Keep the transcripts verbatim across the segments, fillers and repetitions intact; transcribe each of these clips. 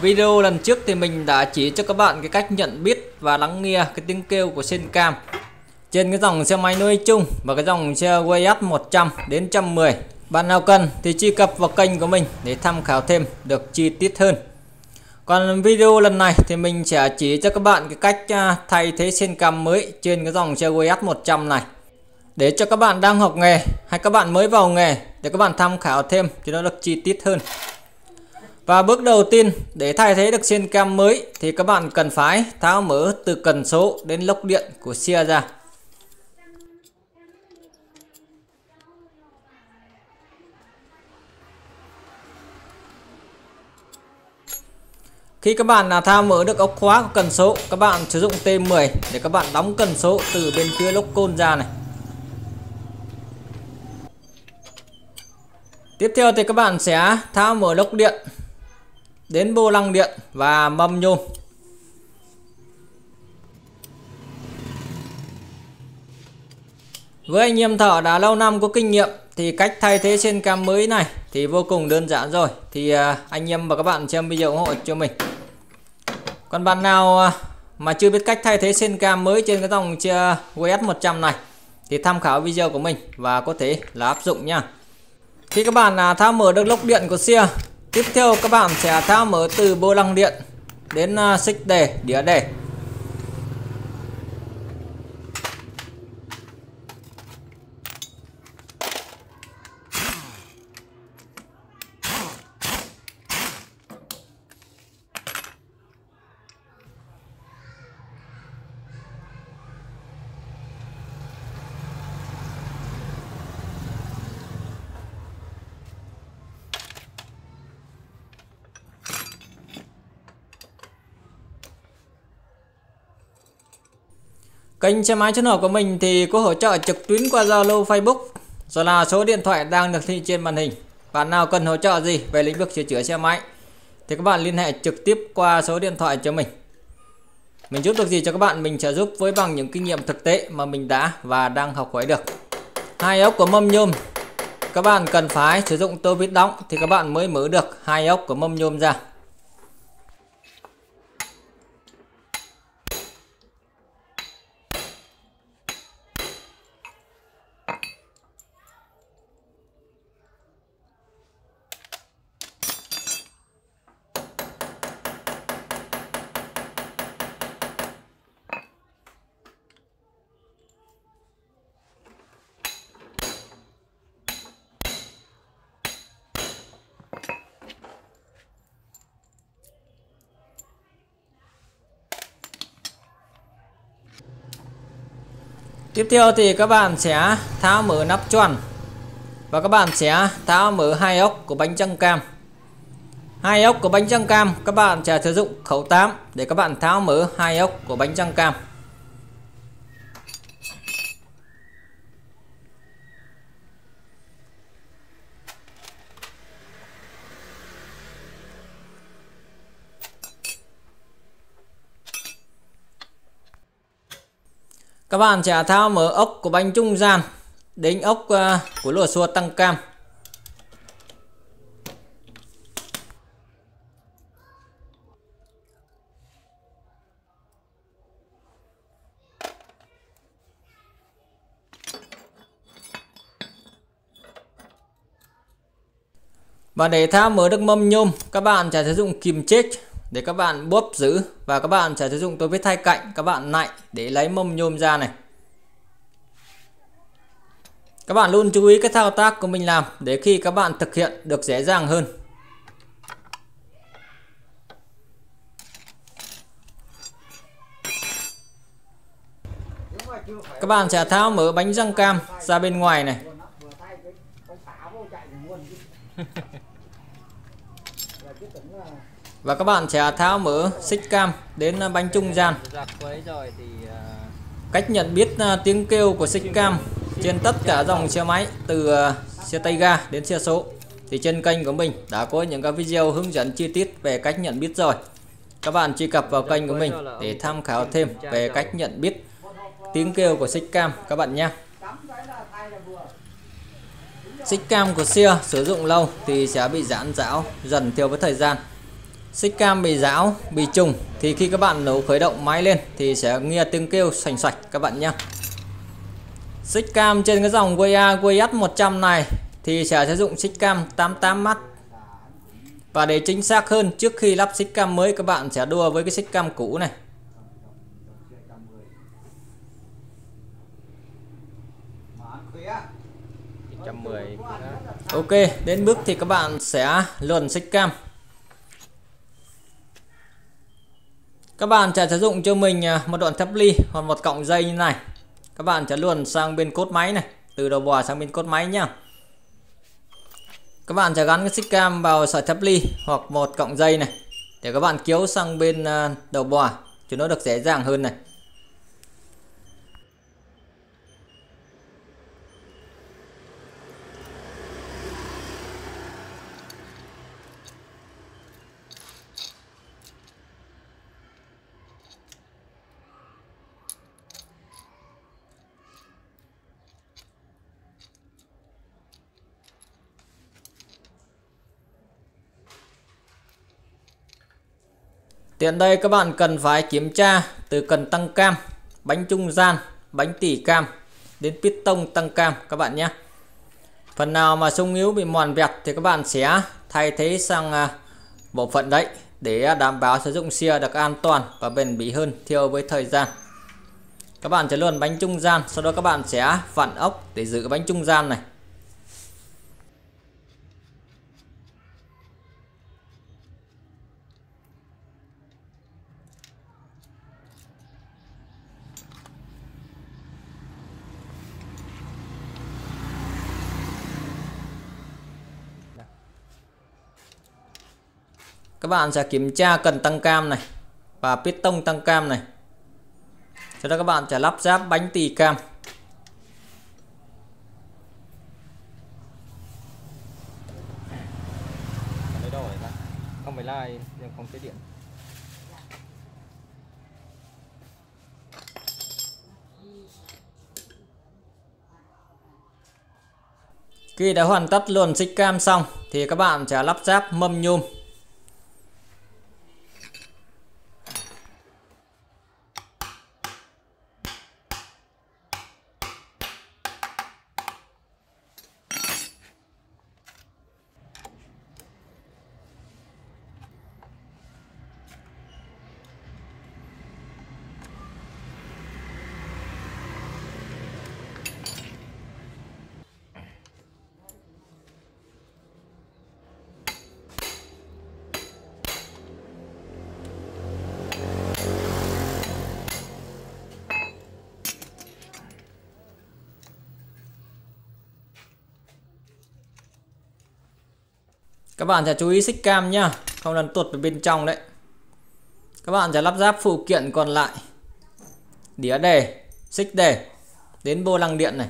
Video lần trước thì mình đã chỉ cho các bạn cái cách nhận biết và lắng nghe cái tiếng kêu của Sencam trên cái dòng xe máy nói chung và cái dòng xe Way S một trăm đến một trăm mười. Bạn nào cần thì truy cập vào kênh của mình để tham khảo thêm được chi tiết hơn. Còn video lần này thì mình sẽ chỉ cho các bạn cái cách thay thế Sencam mới trên cái dòng xe Way S một trăm này, để cho các bạn đang học nghề hay các bạn mới vào nghề để các bạn tham khảo thêm cho nó được chi tiết hơn. Và bước đầu tiên để thay thế được Sencam mới thì các bạn cần phải tháo mở từ cần số đến lốc điện của xe ra. Khi các bạn là tháo mở được ốc khóa của cần số, các bạn sử dụng T mười để các bạn đóng cần số từ bên phía lốc côn ra này. Tiếp theo thì các bạn sẽ tháo mở lốc điện đến vô lăng điện và mâm nhôm. Với anh em thợ đã lâu năm có kinh nghiệm thì cách thay thế Sencam mới này thì vô cùng đơn giản rồi. Thì anh em và các bạn xem video ủng hộ cho mình. Còn bạn nào mà chưa biết cách thay thế Sencam mới trên cái dòng xe Way S một trăm này thì tham khảo video của mình và có thể là áp dụng nha. Khi các bạn tháo mở được lốc điện của xe, tiếp theo các bạn sẽ tháo mở từ vô lăng điện đến xích đề, đĩa đề. Kênh xe máy channel của mình thì có hỗ trợ trực tuyến qua Zalo, Facebook, rồi là số điện thoại đang được thị trên màn hình. Bạn nào cần hỗ trợ gì về lĩnh vực sửa chữa xe máy thì các bạn liên hệ trực tiếp qua số điện thoại cho mình. Mình giúp được gì cho các bạn mình sẽ giúp với bằng những kinh nghiệm thực tế mà mình đã và đang học hỏi được. Hai ốc của mâm nhôm các bạn cần phải sử dụng tô vít đóng thì các bạn mới mở được hai ốc của mâm nhôm ra. Tiếp theo thì các bạn sẽ tháo mở nắp choàng và các bạn sẽ tháo mở hai ốc của bánh răng cam. Hai ốc của bánh răng cam các bạn sẽ sử dụng khẩu tám để các bạn tháo mở hai ốc của bánh răng cam. Các bạn sẽ tháo mở ốc của bánh trung gian đến ốc của lò xo tăng cam. Và để tháo mở được mâm nhôm, các bạn sẽ sử dụng kìm chết để các bạn bóp giữ và các bạn sẽ sử dụng tô vít hai cạnh các bạn nạy để lấy mâm nhôm ra này. Các bạn luôn chú ý cái thao tác của mình làm để khi các bạn thực hiện được dễ dàng hơn. Các bạn sẽ tháo mở bánh răng cam ra bên ngoài này. Và các bạn sẽ tháo mở xích cam đến bánh trung gian. Cách nhận biết tiếng kêu của xích cam trên tất cả dòng xe máy từ xe tay ga đến xe số thì trên kênh của mình đã có những cái video hướng dẫn chi tiết về cách nhận biết rồi. Các bạn truy cập vào kênh của mình để tham khảo thêm về cách nhận biết tiếng kêu của xích cam các bạn nhé. Xích cam của xe sử dụng lâu thì sẽ bị giãn rão dần theo với thời gian. xích cam bị rão, bị trùng thì khi các bạn nấu khởi động máy lên thì sẽ nghe tiếng kêu sành sạch các bạn nhé. Xích cam trên cái dòng vê a vê ét một trăm này thì sẽ sử dụng xích cam tám mươi tám mắt. Và để chính xác hơn, trước khi lắp xích cam mới các bạn sẽ đua với cái xích cam cũ này. một trăm mười. Ok, đến bước thì các bạn sẽ luồn xích cam. Các bạn sẽ sử dụng cho mình một đoạn thép ly hoặc một cọng dây như này. Các bạn sẽ luồn sang bên cốt máy này, từ đầu bò sang bên cốt máy nhá. Các bạn sẽ gắn cái xích cam vào sợi thép ly hoặc một cọng dây này để các bạn kéo sang bên đầu bò cho nó được dễ dàng hơn này. Tiện đây các bạn cần phải kiểm tra từ cần tăng cam, bánh trung gian, bánh tỉ cam đến piston tăng cam các bạn nhé. Phần nào mà xung yếu bị mòn vẹt thì các bạn sẽ thay thế sang bộ phận đấy để đảm bảo sử dụng xe được an toàn và bền bỉ hơn theo với thời gian. Các bạn sẽ luồn bánh trung gian, sau đó các bạn sẽ vặn ốc để giữ bánh trung gian này. Các bạn sẽ kiểm tra cần tăng cam này và piston tăng cam này. Sau đó các bạn sẽ lắp ráp bánh tì cam. Không phải là không chế điện. Khi đã hoàn tất luồn xích cam xong thì các bạn sẽ lắp ráp mâm nhôm. Các bạn sẽ chú ý xích cam nhá, không lần tuột vào bên trong đấy. Các bạn sẽ lắp ráp phụ kiện còn lại, đĩa đề, xích đề đến vô lăng điện này.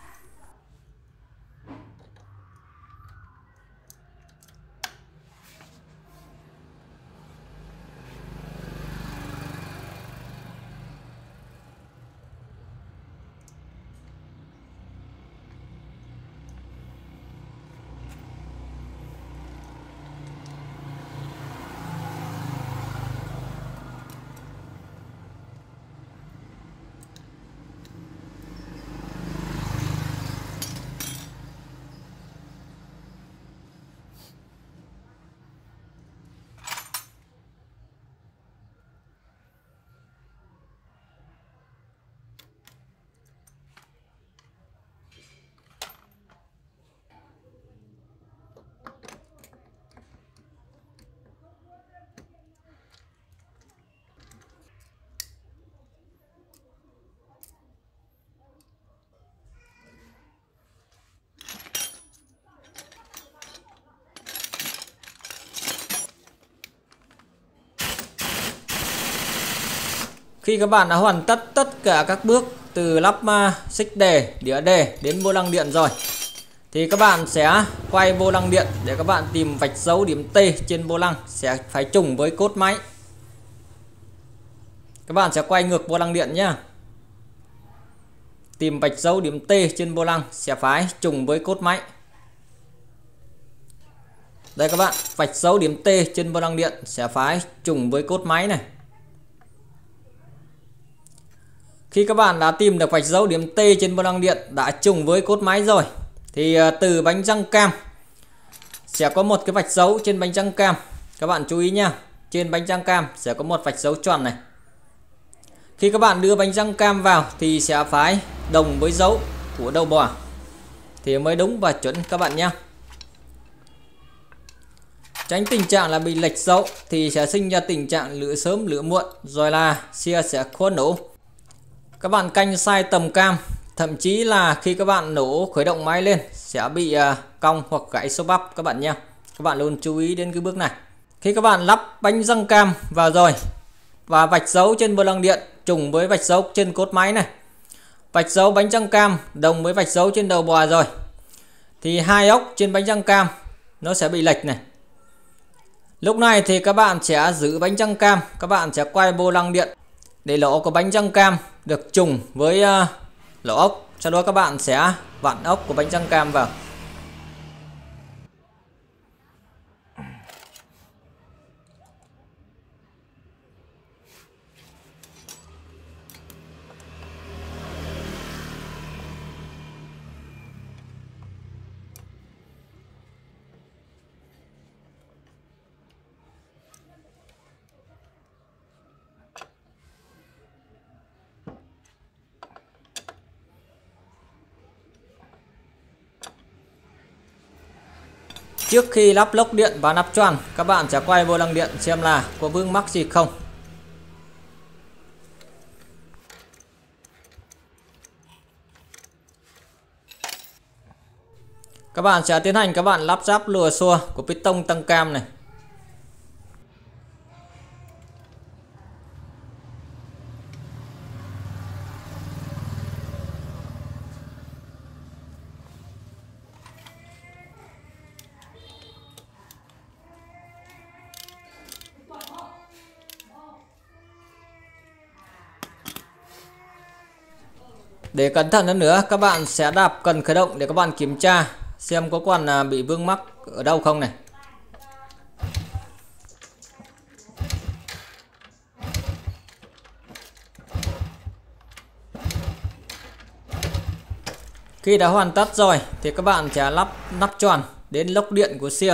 Khi các bạn đã hoàn tất tất cả các bước từ lắp uh, xích đề, đĩa đề đến vô lăng điện rồi thì các bạn sẽ quay vô lăng điện để các bạn tìm vạch dấu điểm T trên vô lăng sẽ phải trùng với cốt máy. Các bạn sẽ quay ngược vô lăng điện nhé. Tìm vạch dấu điểm T trên vô lăng sẽ phải trùng với cốt máy. Đây các bạn, vạch dấu điểm T trên vô lăng điện sẽ phải trùng với cốt máy này. Khi các bạn đã tìm được vạch dấu điểm T trên vô lăng điện đã trùng với cốt máy rồi thì từ bánh răng cam sẽ có một cái vạch dấu trên bánh răng cam. Các bạn chú ý nha, trên bánh răng cam sẽ có một vạch dấu tròn này. Khi các bạn đưa bánh răng cam vào thì sẽ phải đồng với dấu của đầu bò thì mới đúng và chuẩn các bạn nhé. Tránh tình trạng là bị lệch dấu thì sẽ sinh ra tình trạng lửa sớm lửa muộn rồi là xe sẽ khó nổ. Các bạn canh sai tầm cam, thậm chí là khi các bạn nổ khởi động máy lên sẽ bị cong hoặc gãy số bắp các bạn nhé. Các bạn luôn chú ý đến cái bước này. Khi các bạn lắp bánh răng cam vào rồi và vạch dấu trên vô lăng điện trùng với vạch dấu trên cốt máy này, vạch dấu bánh răng cam đồng với vạch dấu trên đầu bò rồi thì hai ốc trên bánh răng cam nó sẽ bị lệch này. Lúc này thì các bạn sẽ giữ bánh răng cam, các bạn sẽ quay vô lăng điện để lỗ của bánh răng cam được trùng với uh, lỗ ốc. Sau đó các bạn sẽ vặn ốc của bánh răng cam vào. Trước khi lắp lốc điện và nắp choàng, các bạn sẽ quay vô lăng điện xem là có vướng mắc gì không. Các bạn sẽ tiến hành các bạn lắp ráp lùa xua của piston tăng cam này. Để cẩn thận hơn nữa, các bạn sẽ đạp cần khởi động để các bạn kiểm tra xem có còn bị vướng mắc ở đâu không này. Khi đã hoàn tất rồi thì các bạn sẽ lắp nắp tròn đến lốc điện của xe.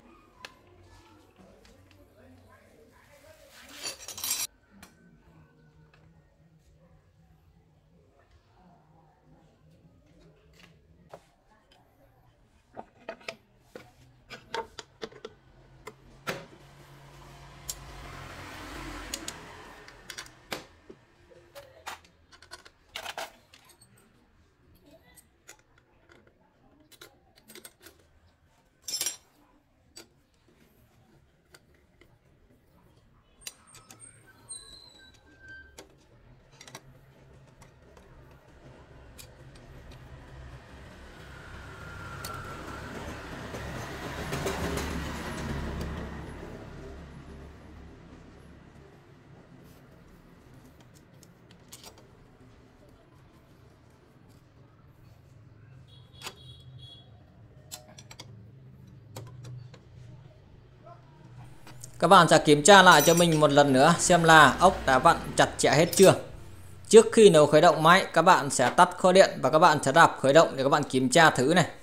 Các bạn sẽ kiểm tra lại cho mình một lần nữa xem là ốc đã vặn chặt chẽ hết chưa. Trước khi nổ khởi động máy, các bạn sẽ tắt kho điện và các bạn sẽ đạp khởi động để các bạn kiểm tra thử này.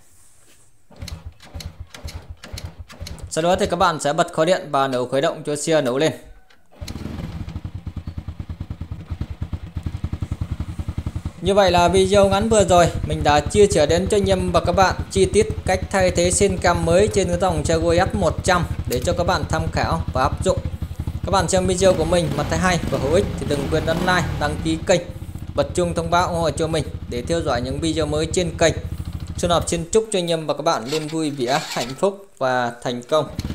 Sau đó thì các bạn sẽ bật kho điện và nổ khởi động cho xe nổ lên. Như vậy là video ngắn vừa rồi mình đã chia sẻ đến cho anh em và các bạn chi tiết cách thay thế sen cam mới trên cái dòng xe Way Up một trăm để cho các bạn tham khảo và áp dụng. Các bạn xem video của mình mà thấy hay và hữu ích thì đừng quên ấn like, đăng ký kênh, bật chuông thông báo ủng hộ cho mình để theo dõi những video mới trên kênh. Xuân Hợp xin chúc cho anh em và các bạn luôn vui vẻ, hạnh phúc và thành công.